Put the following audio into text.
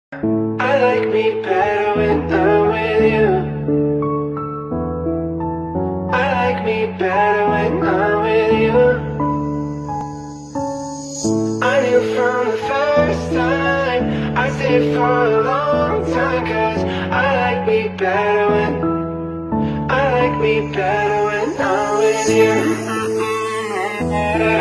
I like me better when I'm with you. I like me better when I'm with you. I knew from the first time I stayed for a long time, 'cause I like me better when I'm with you.